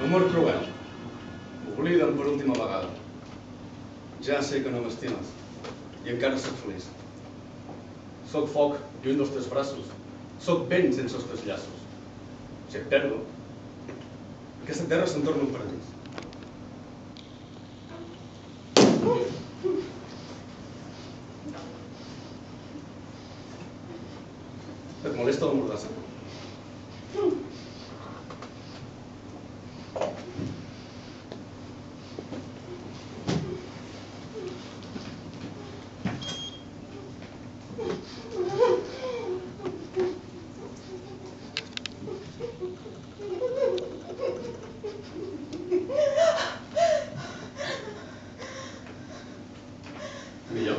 Amor cruel. M'obliden per última vegada. Ja sé que no m'estimes i encara sóc feliç. Soc foc lluny dels teus braços. Soc vent sense els teus llaços. Si et perdo, aquesta terra se'n torna un paradís. Et molesta la mordassa? Millor.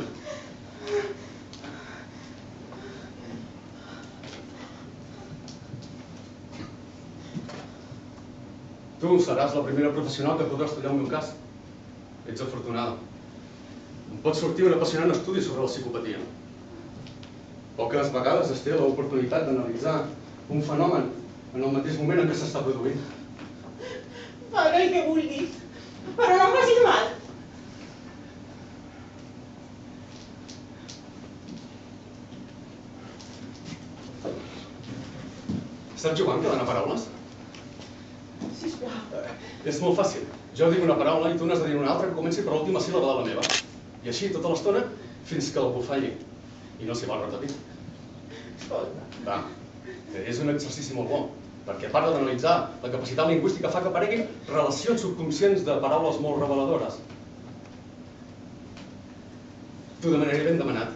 Tu seràs la primera professional que podrà estudiar el meu cas. Ets afortunada. Em pot sortir un apassionant estudi sobre la psicopatia. Poques vegades es té l'oportunitat d'analitzar un fenomen en el mateix moment en què s'està produint. Faré el que vulguis, però no em facis mal. Saps jugar amb cadena paraules? Sisplau. És molt fàcil. Jo dic una paraula i tu n'has de dir una altra que comenci per l'última síl·laba de la meva. I així tota l'estona fins que algú falli. I no s'hi vol repetir. Escolta. Va, és un exercici molt bo, perquè a part d'analitzar, la capacitat lingüística fa que apareguin relacions subconscients de paraules molt reveladores. T'ho demanaré ben demanat.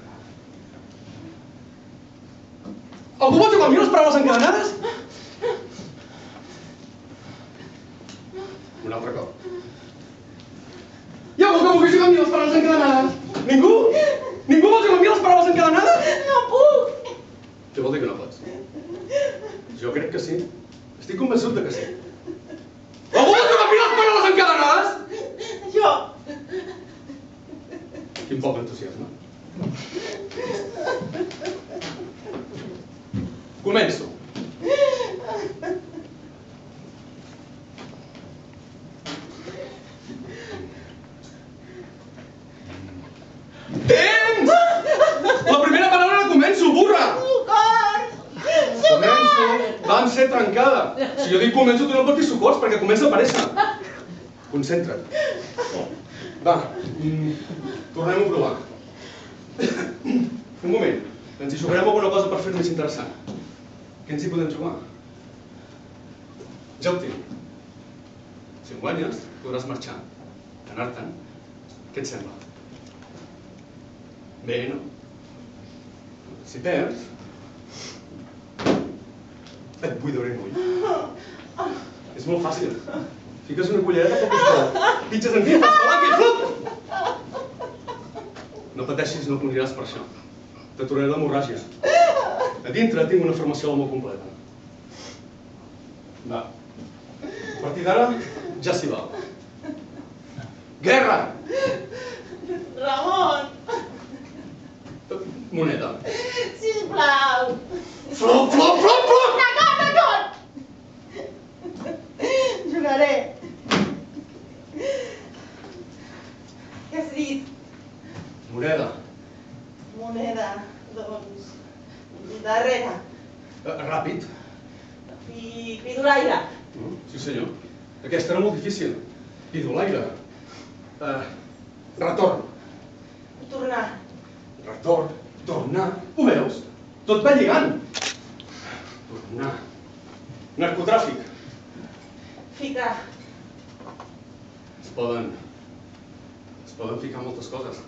Algú vol jugar amb mi les paraules encadenades? Un altre cop. Hi ha algú que vulgui jugar amb mi les paraules encadenades? Ningú? Ningú vol jugar amb mi les paraules encadenades? No puc! Què vol dir que no pots? Jo crec que sí. Estic convençut de que sí. Algú vol jugar amb mi les paraules encadenades? Jo. Quin poc entusiasme. Començo. Temps! La primera paraula la començo, burra! Socors! Començo. Vam ser trencada. Si jo dic començo, tu no pots dir socors, perquè comença a aparèixer. Concentra't. Va, tornem-ho a provar. Un moment. Ens hi jugarem alguna cosa per fer-ho més interessant. Què ens hi podem jugar? Ja ho tinc. Si em guanyes, podràs marxar. Anar-te'n. Què et sembla? Bé, no? Si perds, et buidaré l'ull. És molt fàcil. Fiques una cullereta pel costat, pitges en dins, fas palanca i flup! No pateixis, no moriràs per això. T'aturaré l'hemorràgia. A dintre tinc una formació molt completa. Va. A partir d'ara, ja s'hi val. Guerra! Ramon! Moneda. Sisplau! Flop, flop, flop, flop! D'acord, d'acord! Jugaré. Què has dit? Moneda. Moneda, doncs... darrere. Ràpid. Pidolaire. Sí, senyor. Aquesta era molt difícil. Pidolaire. Retorn. Tornar. Retorn. Tornar. Ho veus? Tot va lligant. Tornar. Narcotràfic. Ficar. Es poden ficar moltes coses.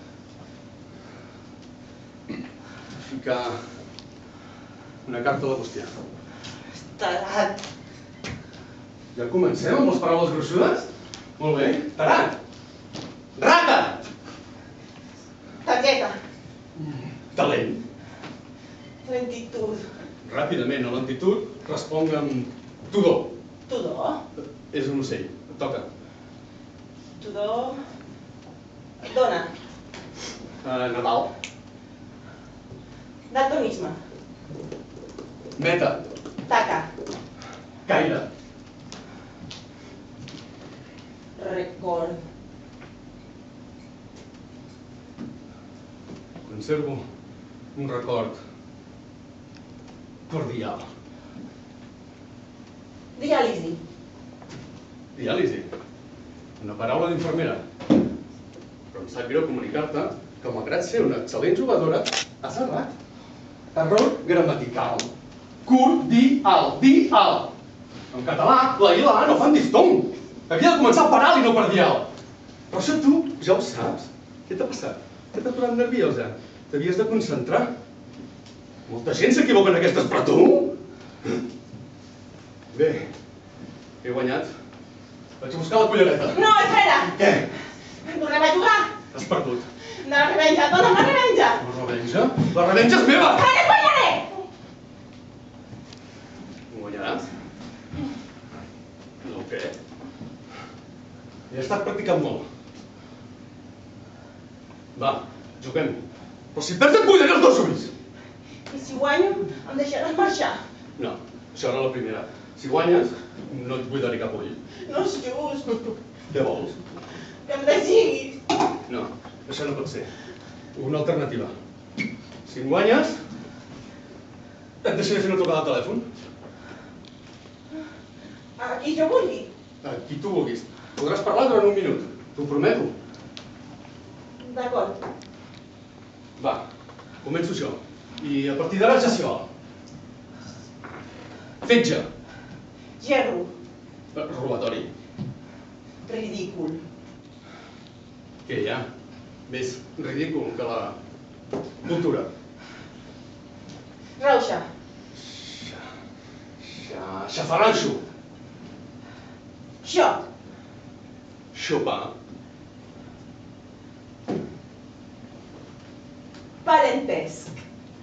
Ficar una carta a la bústia. Tarat. Ja comencem amb les paraules gruixudes? Molt bé. Tarat. Rata. Targeta. Talent. Lentitud. Ràpidament, a lentitud, responc amb tudor. Tudor. És un ocell. Et toca. Tudor. Dona. Nadal. Daltonisme. Meta. Taca. Caire. record cardial. Diàlisi. Diàlisi. Una paraula d'infermera. Però em sap greu comunicar-te que, malgrat ser una excel·lent jugadora, has errat. Error gramatical. Cordial. Dial. En català, la I i la A no fan distong. Havia de començar per al i no per dial. Però això tu ja ho saps. Què t'ha passat? Què t'ha posat nerviosa? T'havies de concentrar. Molta gent s'equivoca en aquestes, però tu? Bé, he guanyat. Vaig a buscar la cullereta. No, espera! Què? Tornem a jugar! Has perdut. La revenja, dona'm la revenja! La revenja? La revenja és meva! Me la guanyaré! Guanyaràs? No, què? He estat practicant molt. Va, juguem. Però si perds et bullaré els dos ulls! I si guanyo, em deixaràs marxar. No, això era la primera. Si guanyes, no et buidaré cap ull. No és just. Què vols? Que em desigis. No, això no pot ser. Una alternativa. Si em guanyes, et deixaré fer una trucada al telèfon. A qui jo vulgui. A qui tu vulguis. Podràs parlar durant un minut. T'ho prometo. D'acord. Va, començo jo. I a partir d'ara ja s'hi val. Fetge. Gerro. Robatori. Ridícul. Què hi ha? Més ridícul que la cultura. Rauxa. Xafarranxo. Xot. Xopar. Parentesc.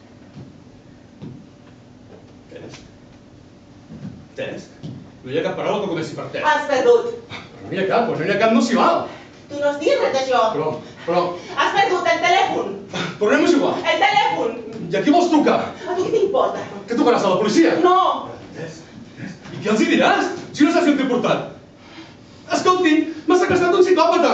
Tesc? No hi ha cap paraula que comenci per tesc. Has perdut. Però no n'hi ha cap, doncs no n'hi ha cap, no s'hi val. Tu no has dit res d'això. Però... Has perdut el telèfon. Tornem a jugar. El telèfon. I a qui vols trucar? A tu què t'importa? Què trucaràs a la policia? No. I què els hi diràs? Si no saps on t'he portat. Escolti, m'ha segrestat un psicòpata.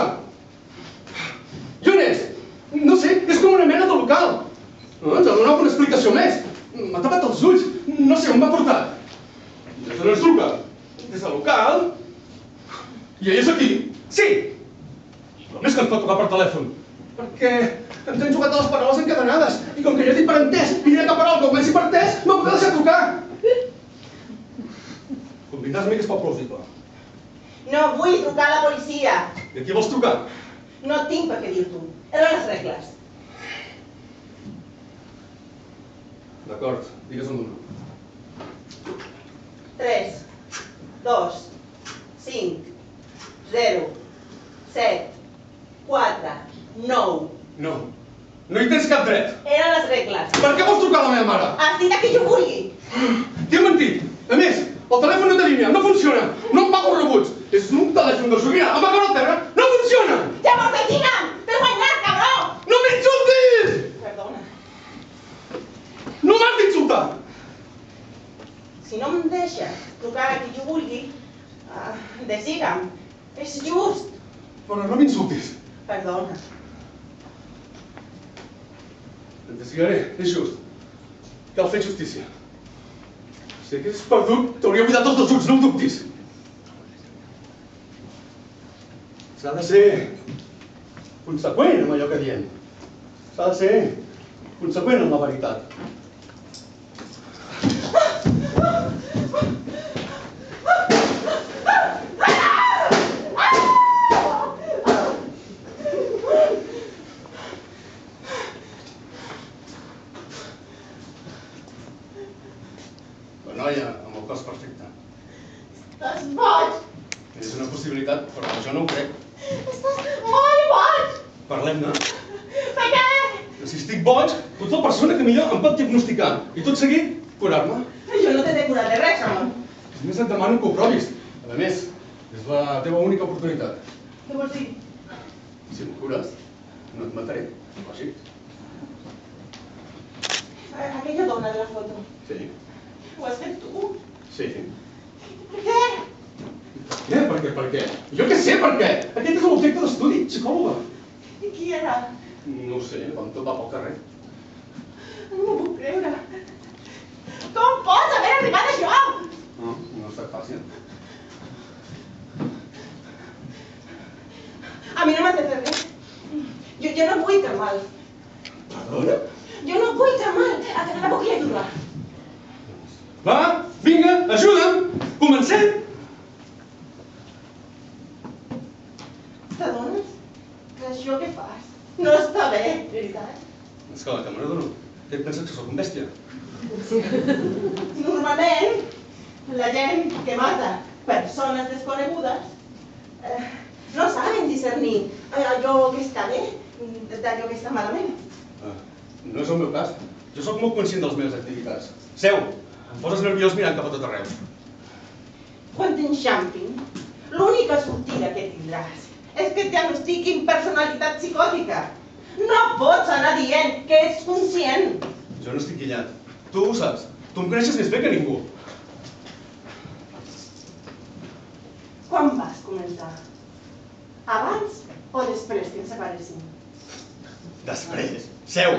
I on és? No sé, és com una mena de local. Ens ha donat una explicació més. M'ha tapat els ulls. No sé on m'ha portat. Des d'on ens truca? Des del local? I ell és aquí? Sí! Només que ens pot trucar per telèfon. Perquè ens han jugat a les paraules encadenades. I com que ja he dit per entès i no hi ha cap paraula que comenci per entès, no podrà deixar trucar. Convindràs amb mi que és poc plausible. No vull trucar a la policia. I a qui vols trucar? No tinc per què dir-t'ho. Eren les regles. D'acord, digues un número. 3, 2, 5, 0, 7, 4, 9. No. No hi tens cap dret. Eren les regles. Per què vols trucar a la meva mare? Has dit a qui jo vulgui. T'he mentit. A més, el telèfon no té línia, no funciona. No em pago rebuts. És un telèfon de joguina. Em va caure al terra. No funciona. Llavors deixina'm. T'he guanyat, cabró. No m'insultis! Perdona. No m'has d'insultar. Si no em deixes trucar a qui jo vulgui, desiga'm. És just. Però no m'insultis. Perdona. Et desigaré, és just. Cal fer justícia. Si hagués perdut, t'hauria buidat tots els ulls, no ho dubtis. S'ha de ser conseqüent amb allò que diem. S'ha de ser conseqüent amb la veritat. La noia amb el cos perfecte. Estàs boig. És una possibilitat, però jo no ho crec. Estàs molt boig. Parlem-ne. Per què? Si estic boig, tu ets la persona que millor em pot diagnosticar i tot seguit curar-me. Jo no t'he de curar de res, home. Només et demano que ho provis. A més, és la teva única oportunitat. Què vols dir? Si em cures, no et mataré. Lògic. Aquella dona de la foto. Sí. Ho has fet tu? Sí. Per què? Per què? Jo què sé per què? Aquest és l'objecte d'estudi, psicòloga. I qui era? No ho sé, vam trobar pel carrer. No m'ho puc creure. Com pots haver arribat a això? No ha estat fàcil. A mi no m'has de fer res. Jo no vull fer mal. Perdona? Jo no vull fer mal. A que la puc ajudar. Va, vinga, ajuda'm! Comencem! T'adones que això que fas no està bé, veritat? És que la càmera dono. Què et penses que sóc un bèstia? Normalment, la gent que mata persones desconegudes no saben discernir allò que està bé d'allò que està malament. No és el meu cas. Jo sóc molt conscient de les meves activitats. Seu, em poses nerviós mirant cap a tot arreu. Quan t'enxampin, l'única sortida que tindràs és que et diagnostiquin personalitat psicòtica. No pots anar dient que ets conscient. Jo no estic guillat. Tu ho saps. Tu em coneixes més bé que ningú. Quan vas començar? Abans o després que ens separessin? Després. Seu!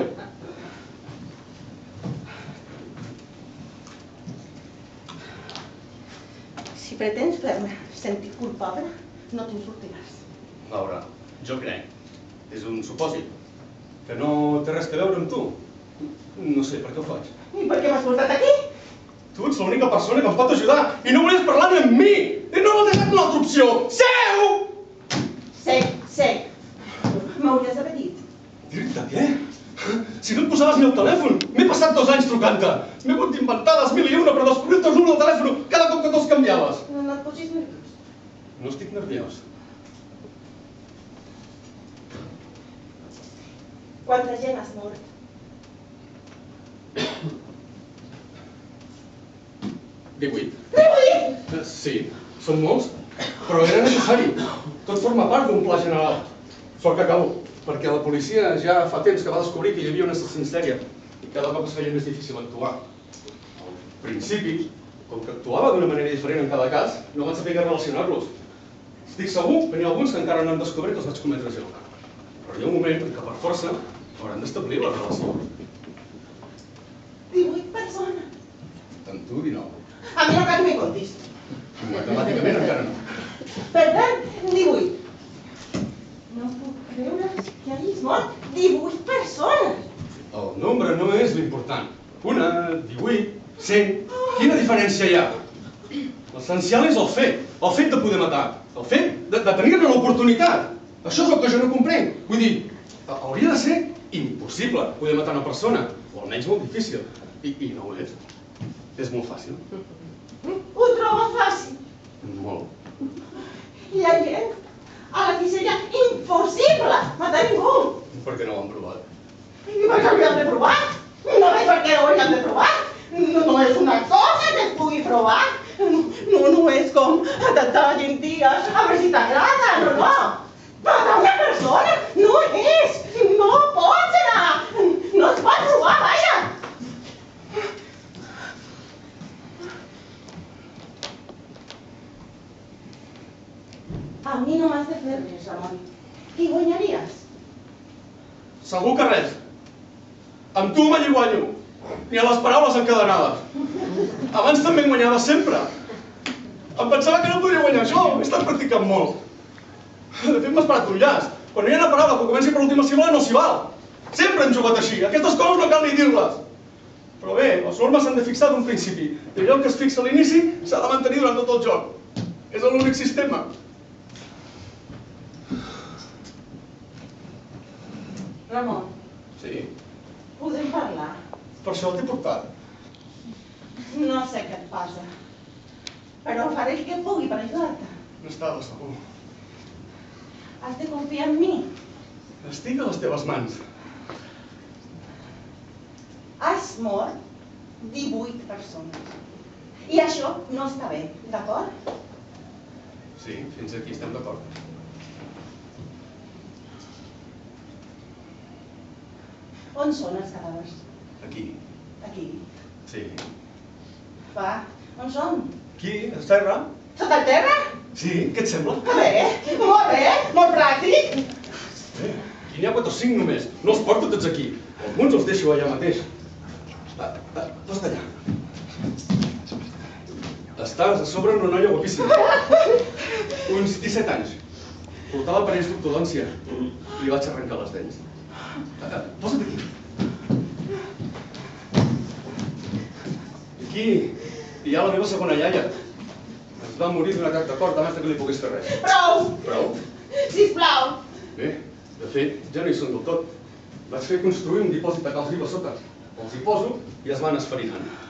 Si pretens fer-me sentir culpable, no te'n sortiràs. Laura, jo crec. És un supòsit. Que no té res a veure amb tu. No sé per què ho faig. I per què m'has portat aquí? Tu ets l'única persona que em pot ajudar i no volies parlar ni amb mi! I no m'ha deixat una altra opció! Seu! Sé. M'hauries d'haver dit. Dir-te què? Si no et posaves ni el telèfon! M'he passat 2 anys trucant-te! M'he hagut d'inventar les 1001 per descobrir el teu número de telèfon cada cop que te'ls canviaves! No et posis nerviós. No estic nerviós. Quanta gent has mort? Divuit. 18! Sí, són molts, però era necessari. Tot forma part d'un pla general. Sort que acabo, perquè la policia ja fa temps que va descobrir que hi havia un assassí en sèrie i cada cop es feia més difícil actuar. Al principi, com que actuava d'una manera diferent en cada cas, no van saber relacionar-los. Estic segur que n'hi ha alguns que encara no han descobert que els vaig cometre jo. Però hi ha un moment en què per força hauran d'establir la relació. 18 persones. Tant tu, 19. A mi no cal que m'hi contis. Matemàticament encara no. Per tant, 18. No puc creure que hagis mort 18 persones. El nombre no és l'important. Una, 18, 100... Quina diferència hi ha? L'essencial és el fet de poder matar, el fet de tenir-ne l'oportunitat. Això és el que jo no comprenc. Vull dir, hauria de ser impossible poder matar una persona, o almenys molt difícil. I no ho és. És molt fàcil. Ho trobo fàcil. Molt. Hi ha gent a la que seria impossible matar ningú. Per què no ho han provat? I per què hauríem de provar? No veig per què no ho hauríem de provar. No és una cosa que es pugui provar. No és com atacar a gentia a veure si t'agrada, no. Matar una persona no és. No pots anar. No es pot provar, vaja. A mi no m'has de fer res, Ramon. Qui guanyaries? Segur que res. Amb tu mai hi guanyo. Ni a les paraules encadenades. Abans també em guanyava sempre. Em pensava que no podria guanyar això. He estat practicant molt. De fet, m'ha esperat un llaç. Quan no hi ha una paraula que comenci per l'última síl·laba no s'hi val. Sempre hem jugat així. Aquestes coses no cal ni dir-les. Però bé, les normes s'han de fixar d'un principi. I allò que es fixa a l'inici s'ha de mantenir durant tot el joc. És l'únic sistema. Ramon, Sí, podem parlar? per això t'he portat. No sé què et passa, però faré el que pugui per ajudar-te. N'estava segur. Has de confiar en mi. Estic a les teves mans. Has mort 18 persones. I això no està bé, d'acord? Sí, fins aquí estem d'acord. On són els cadàvers? Aquí. Aquí. Sí. Va, on són? Aquí, a terra. Sota el terra? Sí, què et sembla? Bé, molt pràctic. Aquí n'hi ha 4 o 5 només. No els porto tots aquí. Alguns els deixo allà mateix. Posa't allà. Estàs a sobre una noia guapíssima. Uns 17 anys. Portava aparells d'ortodòncia. Li vaig arrencar les dents. Posa't aquí. Aquí hi ha la meva segona iaia. Es va morir d'un atac de cor abans que li pogués fer res. Prou! Prou? Sisplau! Bé, de fet, ja no hi són del tot. Vaig fer construir un dipòsit de calç viu a sota. Els hi poso i es van esfarinant.